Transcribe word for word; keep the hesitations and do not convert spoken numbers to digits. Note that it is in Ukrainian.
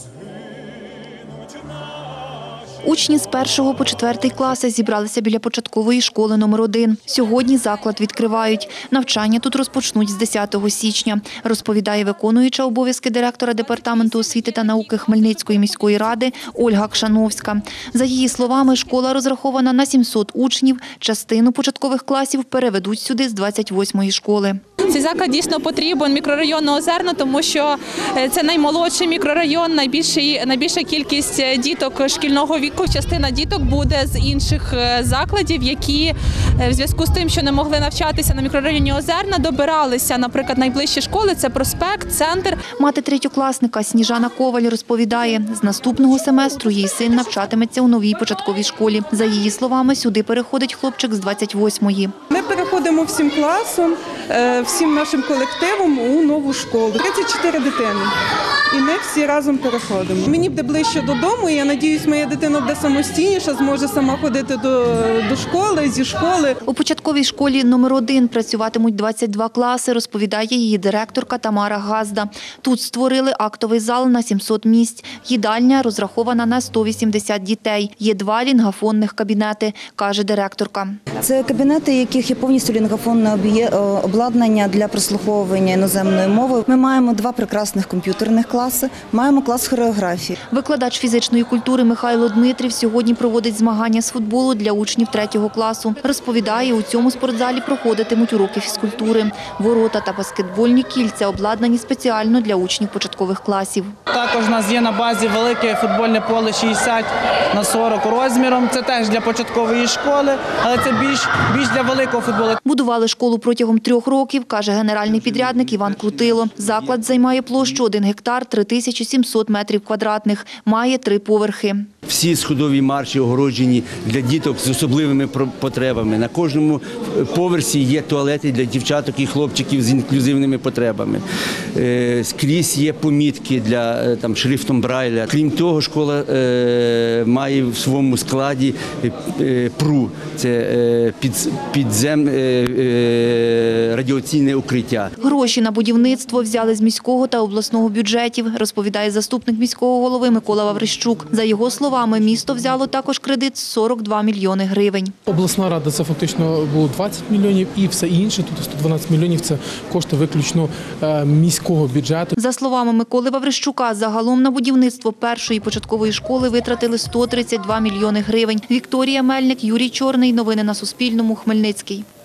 Учні з першого по четвертий класи зібралися біля початкової школи номер один. Сьогодні заклад відкривають. Навчання тут розпочнуть з десятого січня, розповідає виконуюча обов'язки директора Департаменту освіти та науки Хмельницької міської ради Ольга Кшановська. За її словами, школа розрахована на сімсот учнів. Частину початкових класів переведуть сюди з двадцять восьмої школи. Цей заклад дійсно потрібен мікрорайону Озерна, тому що це наймолодший мікрорайон, найбільший, найбільша кількість діток шкільного віку. Частина діток буде з інших закладів, які в зв'язку з тим, що не могли навчатися на мікрорайоні Озерна, добиралися, наприклад, найближчі школи – це Проспект, Центр. Мати третьокласника Сніжана Коваль розповідає, з наступного семестру її син навчатиметься у новій початковій школі. За її словами, сюди переходить хлопчик з двадцять восьмої. Ми переходимо всім класом, всім нашим колективом у нову школу. тридцять чотири дитини. І ми всі разом переходимо. Мені буде ближче додому, і я сподіваюся, моя дитина буде самостійніша, зможе сама ходити до, до школи, зі школи. У початковій школі номер один працюватимуть двадцять два класи, розповідає її директорка Тамара Газда. Тут створили актовий зал на сімсот місць. Їдальня розрахована на сто вісімдесят дітей. Є два лінгафонних кабінети, каже директорка. Це кабінети, яких є повністю лінгафонне обладнання для прослуховування іноземної мови. Ми маємо два прекрасних комп'ютерних класи, маємо клас хореографії. Викладач фізичної культури Михайло Дмитрів сьогодні проводить змагання з футболу для учнів третього класу. Розповідає, у цьому спортзалі проходитимуть уроки фізкультури. Ворота та баскетбольні кільця обладнані спеціально для учнів початкових класів. Також у нас є на базі велике футбольне поле шістдесят на сорок розміром. Це теж для початкової школи, але це більш, більш для великого футболу. Будували школу протягом трьох років, каже генеральний підрядник Іван Крутило. Заклад займає площу один гектар три тисячі сімсот метрів квадратних, має три поверхи. Всі сходові марші огороджені для діток з особливими потребами. На кожному поверсі є туалети для дівчаток і хлопчиків з інклюзивними потребами. Скрізь є помітки для там, шрифтом Брайля. Крім того, школа має в своєму складі ПРУ – це підзем радіаційне укриття. Гроші на будівництво взяли з міського та обласного бюджетів, розповідає заступник міського голови Микола Ваврищук. За його словами, місто взяло також кредит сорок два мільйони гривень. Обласна рада – це фактично було двадцять мільйонів і все інше, тут сто дванадцять мільйонів – це кошти виключно міського бюджету. За словами Миколи Ваврищука, загалом на будівництво першої початкової школи витратили сто тридцять два мільйони гривень. Вікторія Мельник, Юрій Чорний. Новини на Суспільному. Хмельницький.